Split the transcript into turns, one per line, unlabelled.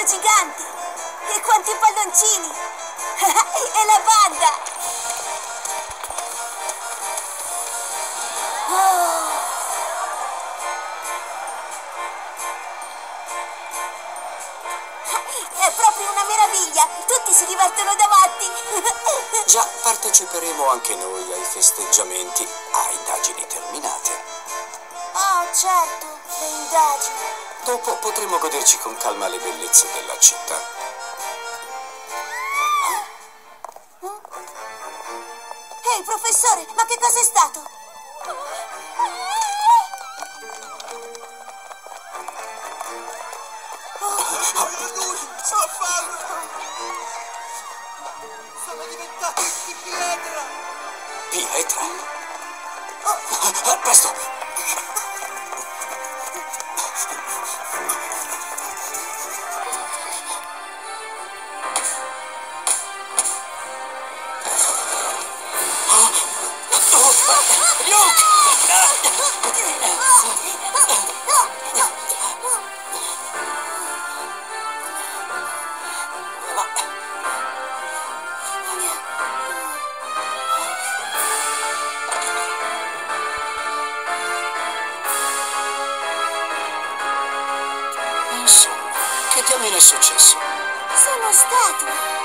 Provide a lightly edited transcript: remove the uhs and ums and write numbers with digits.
gigante! E quanti palloncini! E la banda! Oh. È proprio una meraviglia! Tutti si divertono davanti!
Già, parteciperemo anche noi ai festeggiamenti a indagini terminate.
Oh, certo, le indagini.
Dopo potremo goderci con calma le bellezze della città.
Ehi, professore, ma che cosa è stato?
Sono fame! Sono diventati di pietra!
Pietra? Presto! Luke! Insomma, che diamine è successo?
Sono statue.